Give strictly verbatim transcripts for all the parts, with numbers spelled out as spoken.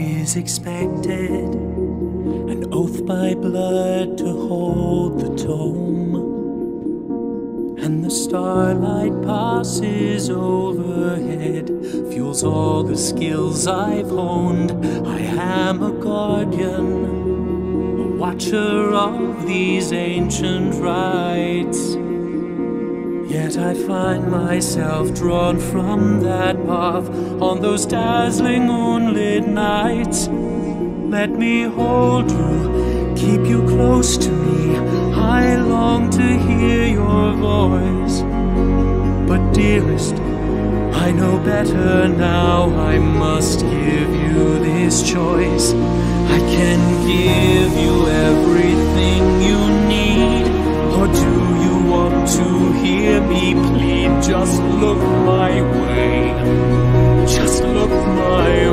is expected, an oath by blood to hold the tome, and the starlight passes overhead, fuels all the skills I've honed. I am a guardian, a watcher of these ancient rites. Yet I find myself drawn from that path on those dazzling moonlit nights. Let me hold you, keep you close to me. I long to hear your voice. But dearest, I know better now. I must give you this choice. I can give you everything you need. Or do you want to hear me plead? Just look my way. Just look my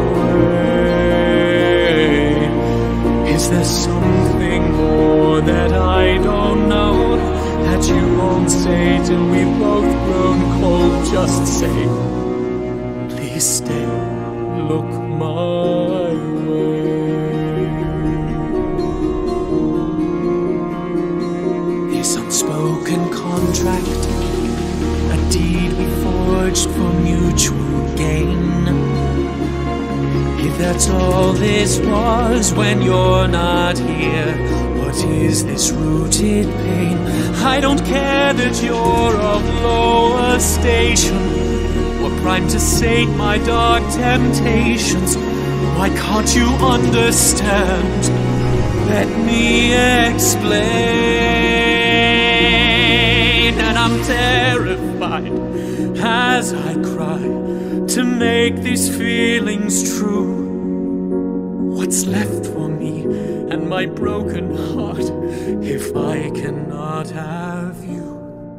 way. Is there something more that I don't know, that you won't say till we've both grown cold? Just say, please stay, look my way. This unspoken contract, a deed we forged for mutual gain. If that's all this was when you're not here, what is this rooted pain? I don't care that you're of lower station, or primed to sate my dark temptations. Why can't you understand? Let me explain. And I'm terrified as I cry to make these feelings true. What's left for me and my broken heart if I cannot have you?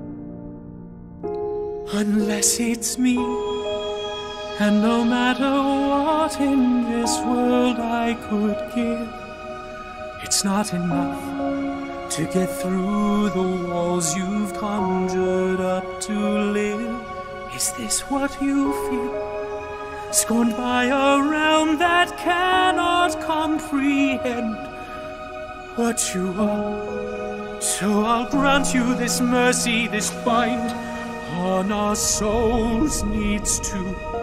Unless it's me, and no matter what in this world I could give, it's not enough to get through the walls you've conjured up to live. Is this what you feel? Scorned by a realm that cannot comprehend what you are. So I'll grant you this mercy, this bind on our souls needs to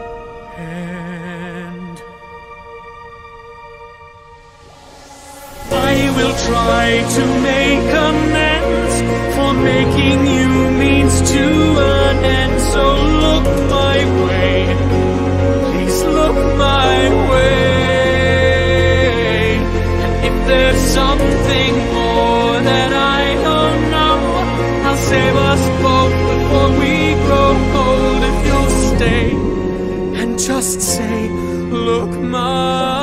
end. I will try to make amends for making you means to an end. So look my way, please look my way. And if there's something more that I don't know, I'll save us both before we grow cold. If you'll stay and just say, look my